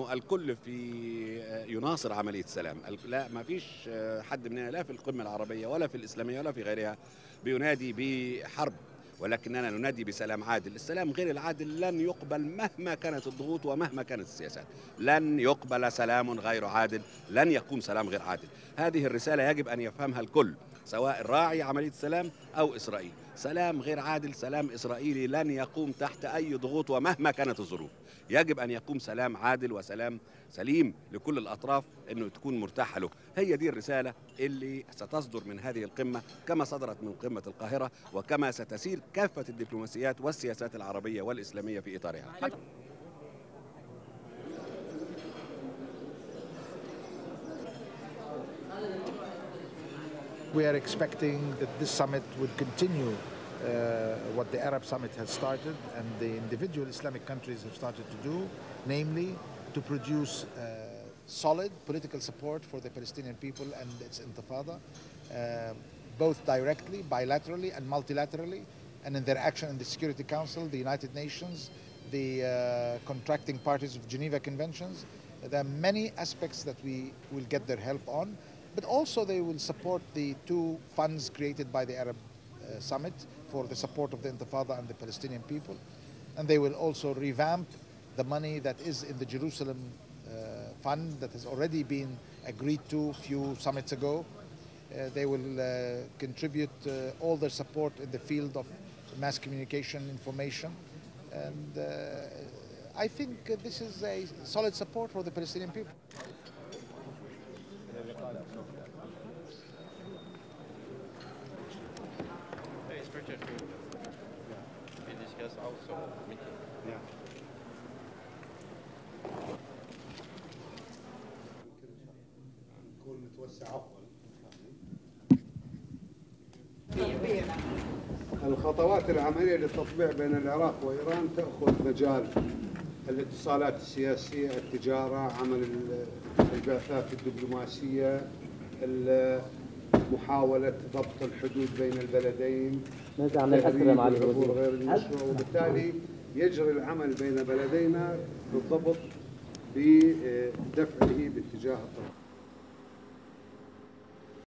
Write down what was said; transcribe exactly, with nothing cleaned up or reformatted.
انه الكل في يناصر عمليه السلام، لا ما فيش حد مننا لا في القمه العربيه ولا في الاسلاميه ولا في غيرها بينادي بحرب، ولكننا ننادي بسلام عادل. السلام غير العادل لن يقبل مهما كانت الضغوط ومهما كانت السياسات، لن يقبل سلام غير عادل، لن يقوم سلام غير عادل. هذه الرسالة يجب أن يفهمها الكل، سواء راعي عملية السلام أو إسرائيل. سلام غير عادل، سلام إسرائيلي لن يقوم تحت أي ضغوط ومهما كانت الظروف. يجب أن يقوم سلام عادل وسلام سليم لكل الأطراف، أنه تكون مرتاحة له. هي دي الرسالة اللي ستصدر من هذه القمة، كما صدرت من قمة القاهرة، وكما ستسير كافة الدبلوماسيات والسياسات العربية والإسلامية في إطارها. We are expecting that this summit would continue uh, what the Arab Summit has started and the individual Islamic countries have started to do, namely to produce uh, solid political support for the Palestinian people and its intifada, uh, both directly, bilaterally and multilaterally, and in their action in the Security Council, the United Nations, the uh, contracting parties of Geneva Conventions. There are many aspects that we will get their help on, but also they will support the two funds created by the Arab uh, Summit for the support of the Intifada and the Palestinian people. And they will also revamp the money that is in the Jerusalem uh, fund that has already been agreed to a few summits ago. Uh, they will uh, contribute uh, all their support in the field of mass communication, information. And uh, I think uh, this is a solid support for the Palestinian people. It's better to we discuss also meeting. Yeah. نكون نتوسع أفضل. الخطوات العملية للتطبيع بين العراق وإيران تأخذ مجال الاتصالات السياسية، التجارة، عمل البعثات الدبلوماسية، محاولة ضبط الحدود بين البلدين، تهريب العبور غير المشروع، وبالتالي يجري العمل بين بلدينا بالضبط بدفعه باتجاه الطريق.